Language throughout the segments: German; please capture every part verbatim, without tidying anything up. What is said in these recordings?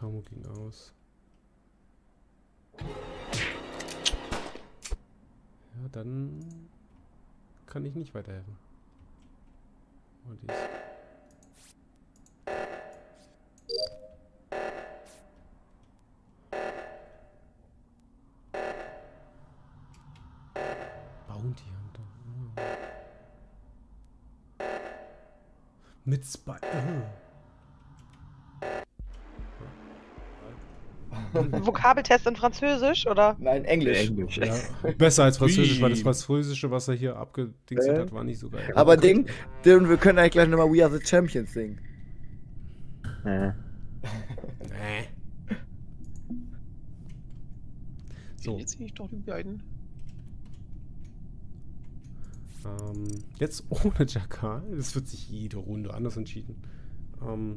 Camo ging aus. Ja, dann kann ich nicht weiterhelfen. Oh, die ist Bounty Hunter. Oh. Mit Spy. Oh. Vokabeltest in Französisch, oder? Nein, Englisch. Englisch. Ja, besser als Französisch, Ui. weil das Französische, was er hier abgedingselt Äh? hat, war nicht so geil. Aber Ding, Ding, wir können eigentlich gleich nochmal We Are the Champions singen. Äh. Nee. So. So, Jetzt sehe ich doch die beiden. ähm, jetzt ohne Jakal. Das wird sich jede Runde anders entschieden. Ähm,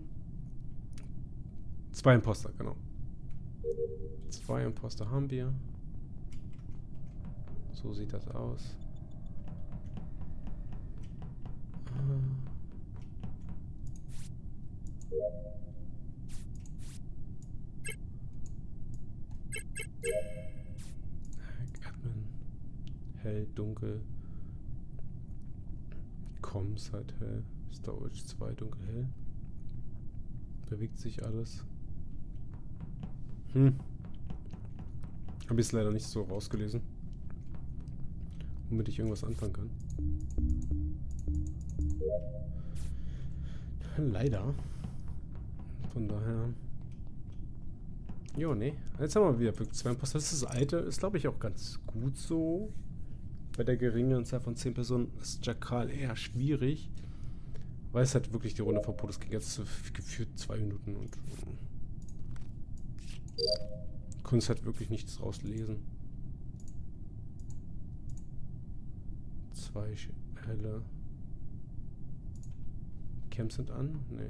zwei Imposter, genau. Zwei Imposter haben wir. So sieht das aus. Admin. Hell, dunkel. Comms halt hell. Storage zwei, dunkel, hell. Bewegt sich alles. Hm. Habe ich es leider nicht so rausgelesen. Womit ich irgendwas anfangen kann. Leider. Von daher. Jo, nee. Jetzt haben wir wieder wirklich zwei Imposter. Das ist das alte. Ist, glaube ich, auch ganz gut so. Bei der geringen Zahl von zehn Personen ist Jakal eher schwierig. Weil es halt wirklich die Runde verboten. Es ging jetzt so gefühlt zwei Minuten und. Ich konnte halt wirklich nichts rauslesen. Zwei helle. Camps sind an? Nee.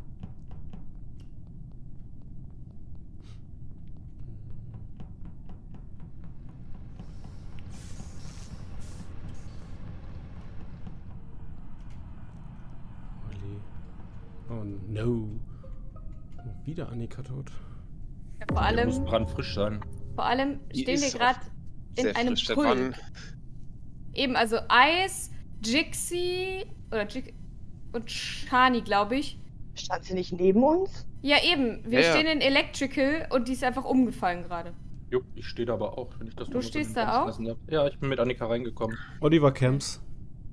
Olli. Oh no. Oh, wieder Annika tot. Vor Der muss allem, brandfrisch sein. vor allem Die stehen wir ist gerade in Sehr einem frisch. Das Pulk. waren, Eben, also Ice, Jixi oder Jix und Shani, glaube ich. Stand sie nicht neben uns? Ja, eben. Wir Ja, ja. stehen in Electrical und die ist einfach umgefallen gerade. Jupp, ich stehe da aber auch, wenn ich das Du noch mal so stehst in den da Raum auch? schmeißen darf. Ja, ich bin mit Annika reingekommen. Oliver Camps.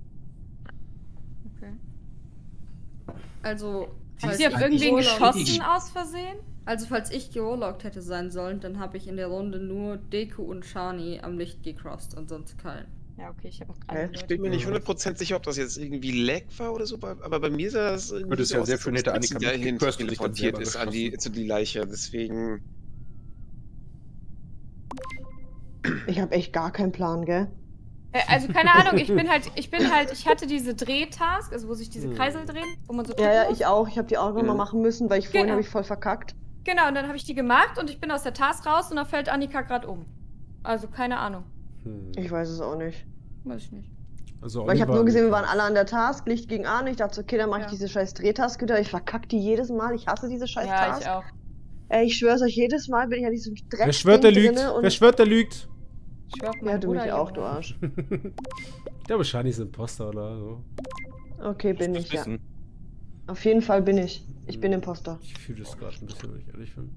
Okay. Also, Habt falls ihr auf ich irgendwen gewarlockt- geschossen aus Versehen? Also, falls ich gewarlockt hätte sein sollen, dann habe ich in der Runde nur Deku und Shani am Licht gecrossed und sonst keinen. Ja, okay, ich habe auch Hä? gerade. ich bin mir nicht hundert Prozent sicher, ob das jetzt irgendwie Lag war oder so, aber bei mir sah das irgendwie Würde es so ja aus, sehr als schön ob hätte Spitze Annika dahin mitgecrossed und sich dann teleportiert selber ist an die, geschossen. zu die Leiche, deswegen... Ich habe echt gar keinen Plan, gell? Äh, Also keine Ahnung, ich bin halt, ich bin halt, ich hatte diese Drehtask, also wo sich diese Hm. Kreisel drehen, wo man so Ja, ja, drücken ich auch. Ich habe die auch nochmal Mhm. machen müssen, weil ich vorhin Genau. habe ich voll verkackt. muss. Genau, und dann habe ich die gemacht und ich bin aus der Task raus und da fällt Annika gerade um. Also keine Ahnung, Hm. Ich weiß es auch nicht. weiß ich nicht. Also Weil ich habe Oliver nur gesehen, wir Camps. waren alle an der Task, Licht ging an. Ich dachte, so, okay, dann mache ich Ja. diese scheiß Drehtask wieder. Ich verkacke die jedes Mal. Ich hasse diese scheiß Ja, Task. ich auch. Ey, ich schwör's euch, jedes Mal bin ich an diesem Dreck. Wer schwört, der lügt? drinne und Wer schwört, der lügt? Ich schwör auf Ja, meinen du Bruder, mich auch, Junge. du Arsch. Der wahrscheinlich ist Imposter oder so. Okay, bin Das ich, ja. wissen. Auf jeden Fall bin ich. Ich Hm. bin Imposter. Ich fühle das gerade ein bisschen, wenn ich ehrlich bin.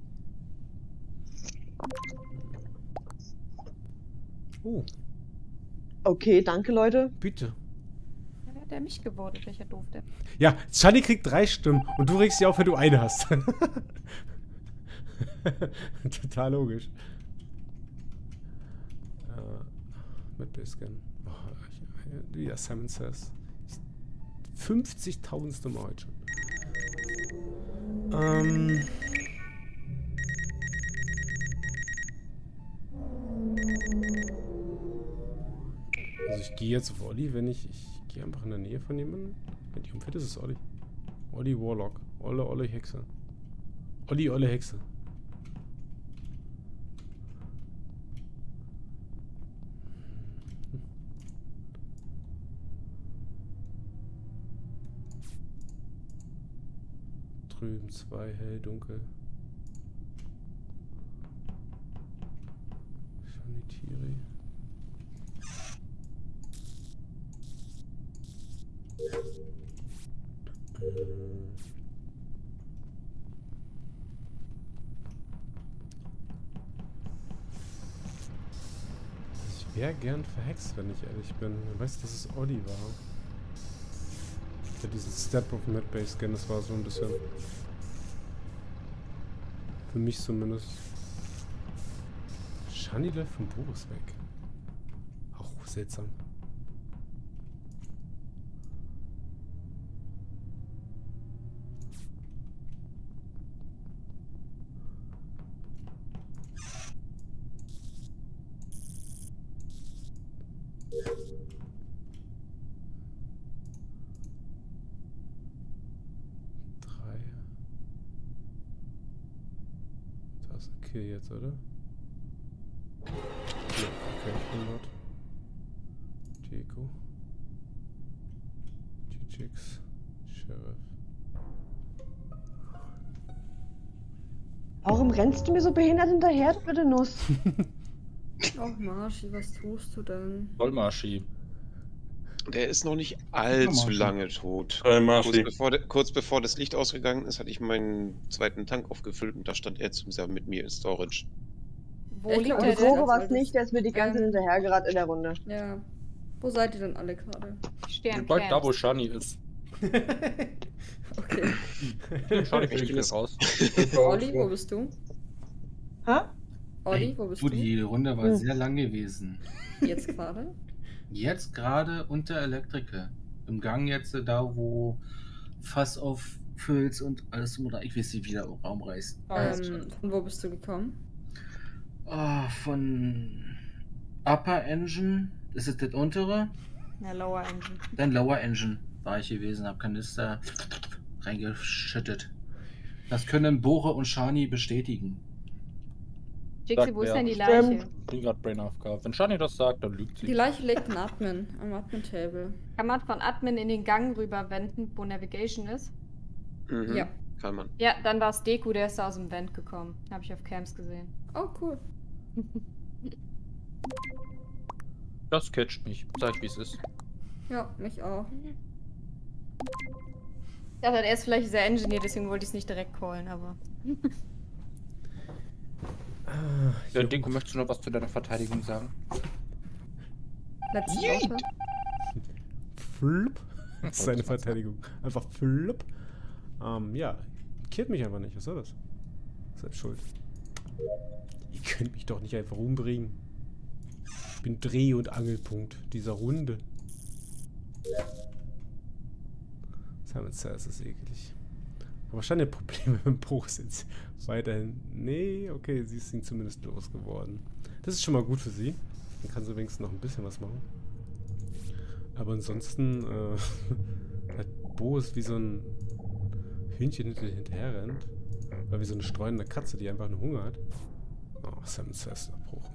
Oh, Okay, danke, Leute. bitte. Ja, der hat mich gewotet, welcher doof der. Ja, Shani kriegt drei Stimmen und du regst dich auf, wenn du eine hast. Total logisch. Äh, mit Biscan. Oh, ich- wie der Simon says. fünfzigtausendste Mal heute schon. Ähm. Also ich gehe jetzt auf Olli, wenn ich... Ich gehe einfach in der Nähe von jemandem. Wenn die umfällt, ist es Olli. Olli Warlock. Olle, Olle Hexe. Olli, Olle Hexe. Drüben zwei, hell, dunkel. Nitiri. Ähm. Ich wäre gern verhext, wenn ich ehrlich bin. Ich weiß, dass es Olli war. Ja, dieses Step of Medbay Scan, das war so ein bisschen. Für mich zumindest. Shani läuft von Boris weg. Auch seltsam. Drei. Das ist okay jetzt, oder? Ja, okay, ich bin dort. Diego. G-Chicks. Sheriff. Warum rennst du mir so behindert hinterher, du blöde Nuss? Ach, Marschi, was tust du denn? Vollmarschi. Der ist noch nicht allzu lange tot. Äh, Kurz bevor, de, kurz bevor das Licht ausgegangen ist, hatte ich meinen zweiten Tank aufgefüllt und da stand er zusammen mit mir in Storage. Wo Ich liegt glaub, der Und das denn? Grobe war es wolltest- nicht, der ist mir die ganze Ähm. Zeit hinterher gerade in der Runde. Ja. Wo seid ihr denn alle gerade? Ich stehe am Bald da, wo Camp. Shani ist. Okay. Shani Ich ich bin jetzt raus. Olli, wo bist du? Hä? Olli, wo bist Du, du? die Runde war Hm. sehr lang gewesen. Jetzt gerade? Jetzt gerade unter Elektriker. Im Gang jetzt äh, da, wo Fass auffüllt und alles oder ich weiß nicht, wie der Raum reißt. Ähm, von wo bist du gekommen? Ah, von Upper Engine, ist es das untere? Ja, Lower Engine. Dann Lower Engine war ich gewesen, hab Kanister reingeschüttet. Das können Bore und Shani bestätigen. Jixi, wo ist wer? denn die Stimmt. Leiche? Ich bin gerade Brain AFK. Wenn Shani das sagt, dann lügt Die sie. Leiche liegt im Admin, am Admin-Table. Kann man von Admin in den Gang rüberwenden, wo Navigation ist? Mhm. Ja. Kann man. Ja, dann war es Deku, der ist da aus dem Vent gekommen. Habe ich auf Camps gesehen. Oh, cool. Das catcht mich. Sag ich, wie es ist. Ja, mich auch. Ich dachte, er ist vielleicht sehr Engineer, deswegen wollte ich es nicht direkt callen, aber. Ah, Ja, Dinko, möchtest du noch was zu deiner Verteidigung sagen? Letzte Woche. Flip. Das ist seine Verteidigung. Einfach flip. Ähm, ja. Killt mich einfach nicht. Was soll das? Selbst schuld. Ihr könnt mich doch nicht einfach umbringen. Ich bin Dreh- und Angelpunkt dieser Runde. Simon Says ist eklig. Aber scheint Probleme mit dem Post jetzt weiterhin. Nee, okay, sie ist ihn zumindest losgeworden. Das ist schon mal gut für sie. Dann kann sie wenigstens noch ein bisschen was machen. Aber ansonsten, äh, hat Boris wie so ein Hühnchen hinter hinterher rennt. Oder wie so eine streunende Katze, die einfach nur Hunger hat. Oh, Simon Says Abbruch.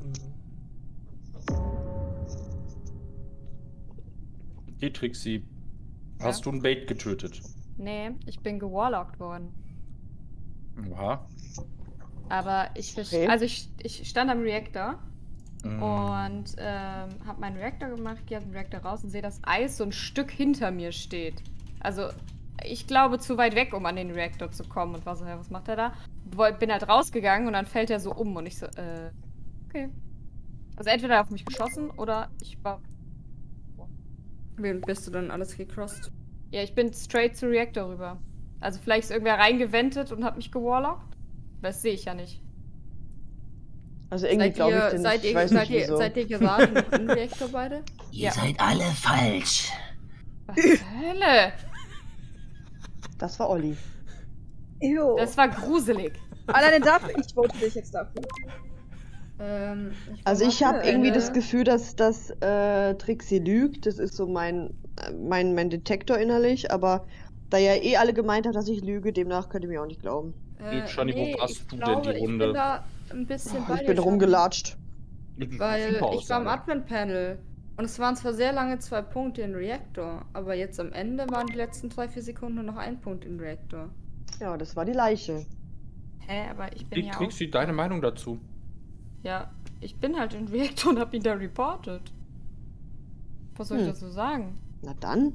Die Trixie. Hast du ein Bait getötet? Nee, ich bin gewarlockt worden. Oha. Aber ich verstehe. Okay. Also ich, ich stand am Reaktor Mhm. und ähm, habe meinen Reaktor gemacht, gehe aus dem Reaktor raus und sehe, dass Eis so ein Stück hinter mir steht. Also ich glaube zu weit weg, um an den Reaktor zu kommen und was, was macht er da? Woll- Bin halt rausgegangen und dann fällt er so um und ich so, äh, okay. Also entweder auf mich geschossen oder ich war. Wie bist du dann alles gecrossed? Ja, ich bin straight zu Reaktor rüber. Also vielleicht ist irgendwer reingewendet und hat mich gewarlockt. Das sehe ich ja nicht. Also irgendwie Seid glaube ich ihr, den seid nicht. Ich ihr, weiß seid nicht ihr, wieso. seid ihr gerade im Reaktor beide? Ihr Ja. seid alle falsch. Was zur Hölle? Das war Olli. Ew. Das war gruselig. Alleine dafür, ich vote dich jetzt dafür. Ähm, ich Also ich habe vermute irgendwie eine- das Gefühl, dass, dass äh, Trixie lügt. Das ist so mein, äh, mein, mein Detektor innerlich. Aber da ja eh alle gemeint haben, dass ich lüge, demnach könnt ihr mir auch nicht glauben. Äh, Shani, wo nee, warst ich du denn glaube, die Ich Runde? bin da ein bisschen bei Ich dir, bin Shani. rumgelatscht. Weil Super ich war im Aussage. Admin-Panel und es waren zwar sehr lange zwei Punkte in Reaktor, aber jetzt am Ende waren die letzten drei, vier Sekunden nur noch ein Punkt in Reaktor. Ja, das war die Leiche. Hä, aber ich bin Wie ja auch... kriegst du deine Meinung dazu? Ja, ich bin halt in Reaktor und hab ihn da reportet. Was soll ich Hm. dazu sagen? Na dann.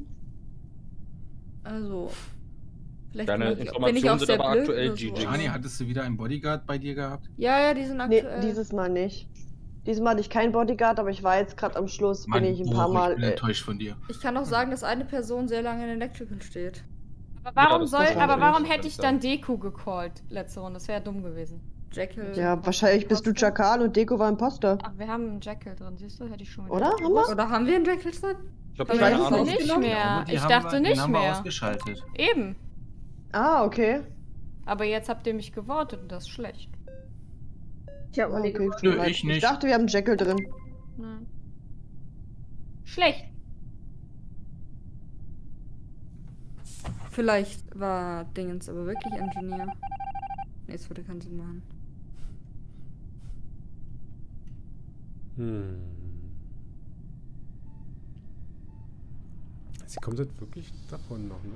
Also. Vielleicht Deine bin ich, bin ich Informationen auch sind sehr aber blöd aktuell oder so. G G. Gianni, hattest du wieder einen Bodyguard bei dir gehabt? Ja, ja, die sind Nee, aktuell. dieses Mal nicht. Diesmal hatte ich keinen Bodyguard, aber ich war jetzt gerade am Schluss, Mann, bin ich ein Boris, paar Mal. ich bin Äh, enttäuscht von dir. Ich kann auch sagen, dass eine Person sehr lange in Electrical steht. Aber warum das soll, muss man aber natürlich warum nicht hätte ich sagen. dann Deku gecallt letzte Runde? Das wäre ja dumm gewesen. Jekyll. ja, wahrscheinlich bist du Chakal und Deko war Imposter. Ach, wir haben einen Jackal drin, siehst du? Hätte ich schon wieder Oder? Haben wir? Oder haben wir einen Jekyll drin? Ich habe Aber keine ich weiß Ahnung. nicht. Nicht Ausgenommen? mehr. Die Ich haben dachte wir, den nicht haben wir mehr. ausgeschaltet. Eben. Ah, okay. Aber jetzt habt ihr mich gewotet und das ist schlecht. Ich habe Ah, Olli okay, gemacht. tut mir Nö, leid. ich nicht. Ich dachte, wir haben Jekyll drin. Nein. Schlecht. Vielleicht war Dingens aber wirklich Engineer. Nee, es würde keinen Sinn machen. Hm. Sie kommt jetzt wirklich davon noch, ne?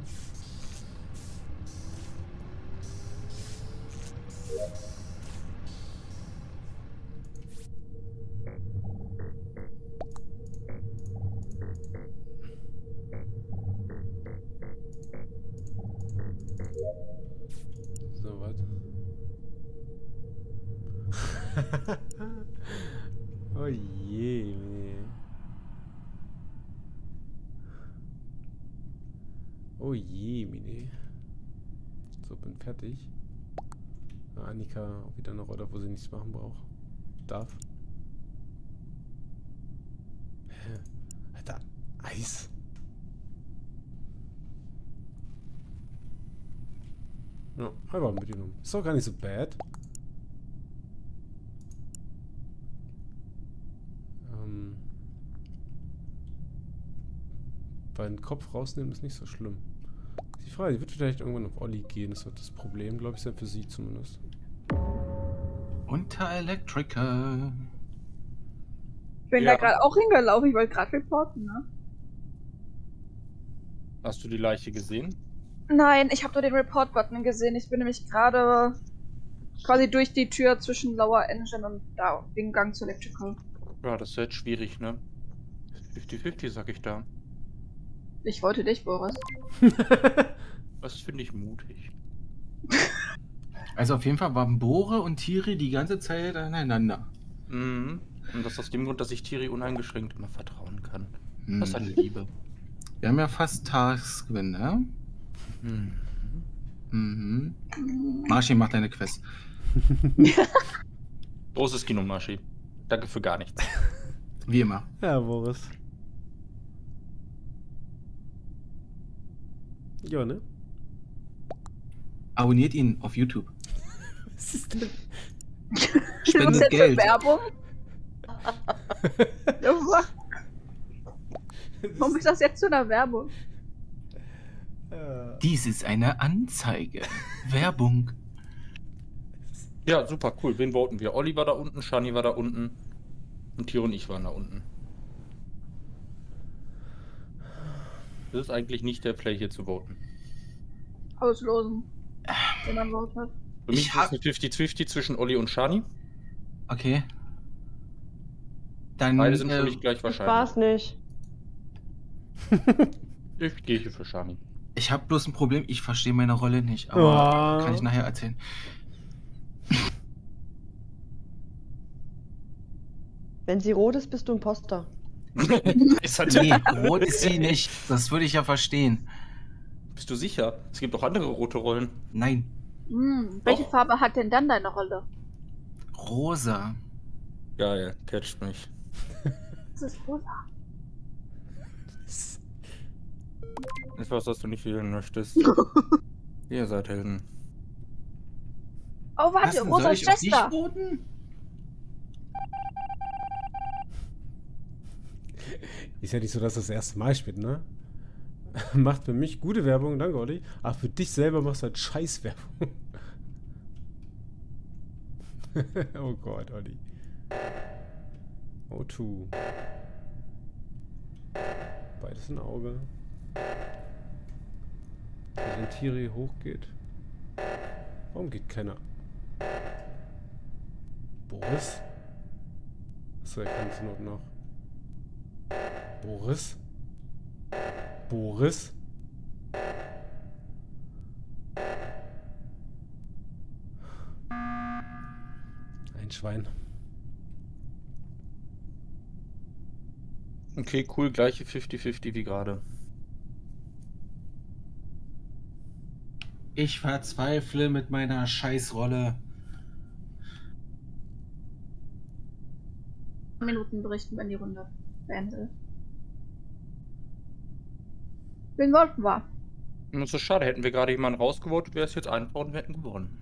So, was? Oh je, nee. Oh je, Mine. So, bin fertig. Ah, Annika auch wieder eine Rolle, wo sie nichts machen braucht. Darf. Hä? Alter, Eis. Ja, einfach mitgenommen. Ist doch gar nicht so bad. Ähm. Weil den Kopf rausnehmen ist nicht so schlimm. Die Frage, die wird vielleicht irgendwann auf Olli gehen. Das wird das Problem, glaube ich, sein für sie zumindest. Unter Electrical. Ich bin Ja. da gerade auch hingelaufen, ich wollte gerade reporten, ne? Hast du die Leiche gesehen? Nein, ich habe nur den Report-Button gesehen. Ich bin nämlich gerade quasi durch die Tür zwischen Lower Engine und da den Gang zu Electrical. Ja, das ist jetzt schwierig, ne? fünfzig fünfzig, sag ich da. Ich wollte dich, Boris. Das finde ich mutig. Also auf jeden Fall waren Bore und Tiri die ganze Zeit aneinander. Mhm. Und das aus dem Grund, dass ich Tiri uneingeschränkt immer vertrauen kann. Hm. Das ist eine Liebe. Wir haben ja fast Taskgewinn, ne? Mhm. Mhm. Marschi macht deine Quest. Großes Kino, Marschi. Danke für gar nichts. Wie immer. Ja, Boris. Ja, ne? Abonniert ihn auf YouTube. Was ist denn? Was Spendet jetzt Geld. für Werbung? Ja, wa- Warum ist das jetzt zu einer Werbung? Äh, Dies ist eine Anzeige. Werbung. Ja, super, cool. Wen voten wir? Olli war da unten, Shani war da unten und Tiro und ich waren da unten. Das ist eigentlich nicht der Play hier zu voten. Auslosen. Wenn man Wort hat. Für mich Ich ist hab- es eine fünfzig fünfzig zwischen Olli und Shani. Okay. Dann Beide sind für äh, mich gleich Ich wahrscheinlich. war's nicht. Ich gehe hier für Shani. ich habe bloß ein Problem, ich verstehe meine Rolle nicht, aber Oh. kann ich nachher erzählen. Wenn sie rot ist, bist du Imposter. Ist halt Nee, rot ist sie nicht. Das würde ich ja verstehen. Bist du sicher? Es gibt auch andere rote Rollen. Nein, Hm, welche Doch. Farbe hat denn dann deine Rolle? rosa. Geil, catcht mich. Das ist rosa. Ich weiß, dass du nicht wählen möchtest. Ihr seid Helden. Oh, warte, Was denn, rosa soll ist ich auf dich Chester. voten? Ist ja nicht so, dass das das erste Mal spielt, ne? Macht für mich gute Werbung, danke Olli. Aber für dich selber machst du halt Scheißwerbung. Oh Gott, Olli. O zwei. Beides ein Auge. Wenn Tiri hochgeht. Warum geht keiner? Boris? Spritze, ich kann zur Not noch. Boris? Boris? Ein Schwein. Okay, cool, gleiche fünfzig fünfzig wie gerade. Ich verzweifle mit meiner Scheißrolle. Minuten berichten, wenn die Runde beendet ist. Wen wollten wir? Das ist schade, hätten wir gerade jemanden rausgevotet, wäre es jetzt einfach und wir hätten gewonnen.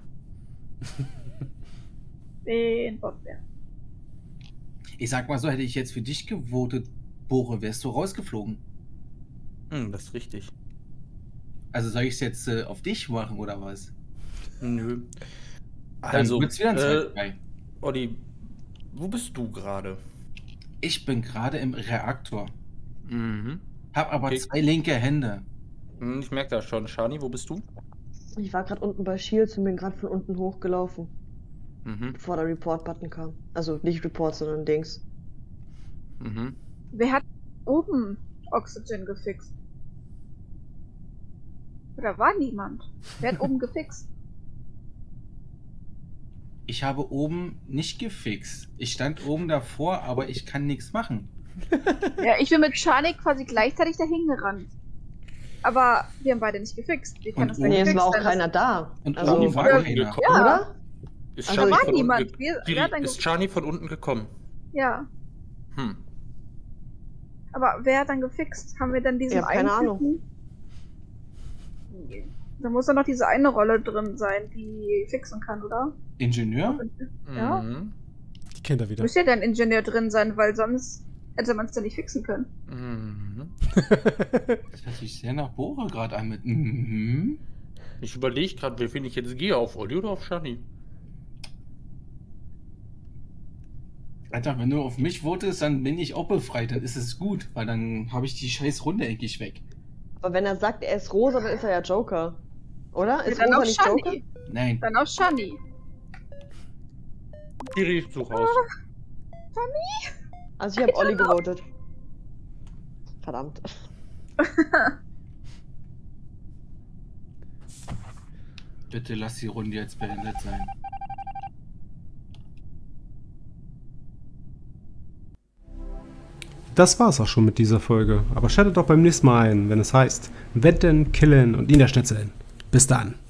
Wen wollten wir? Ich sag mal so, hätte ich jetzt für dich gewotet, Bore, wärst du rausgeflogen. Hm, das ist richtig. Also soll ich es jetzt äh, auf dich machen oder was? Nö. Dann Also, wird's wieder ein äh, zwei. Olli, wo bist du gerade? Ich bin gerade im Reaktor. Mhm. Hab aber Okay. zwei linke Hände. Hm, ich merke das schon. Shani, wo bist du? Ich war gerade unten bei Shields und bin gerade von unten hochgelaufen, Mhm. bevor der Report-Button kam. Also nicht Report, sondern Dings. Mhm. Wer hat oben Oxygen gefixt? Oder war niemand? Wer hat oben gefixt? Ich habe oben nicht gefixt. Ich stand oben davor, aber ich kann nichts machen. Ja, ich bin mit Shani quasi gleichzeitig dahin gerannt. Aber wir haben beide nicht gefixt. Wie kann Und das denn Nee, es gefixt war auch sein? keiner da. Und Also, oben Shani war von keiner. unten gekommen. Ja. oder? Ist Also Shani da war von niemand. unten ge- Wir, Kiri, wer hat dann ist ge- Shani von unten gekommen? ja, Hm. aber wer hat dann gefixt? Haben wir dann diesen Ich hab keine einen Ahnung. Typen? Nee. Da muss doch noch diese eine Rolle drin sein, die fixen kann, oder? Ingenieur? Ja. Mhm. Die kennt er wieder. Müsste ja dann Ingenieur drin sein, weil sonst hätte man es ja nicht fixen können. Mhm. Das hört sich sehr nach Bore gerade an mit mhm. Ich überlege gerade, wen ich jetzt gehe, auf Olli oder auf Shani? Alter, wenn du auf mich votest, dann bin ich auch befreit, dann ist es gut, weil dann habe ich die scheiß Runde endlich weg. Aber wenn er sagt, er ist rosa, dann ist er ja Joker. Oder? Ist Ja, dann rosa auf nicht Joker? Shani. Nein, Dann auf Shani. Kiri, such aus. Also ich habe Olli gewotet. Verdammt. bitte lass die Runde jetzt beendet sein. Das war's auch schon mit dieser Folge. Aber schaltet doch beim nächsten Mal ein, wenn es heißt Wetten, Killen und Niederschnitzeln. Bis dann.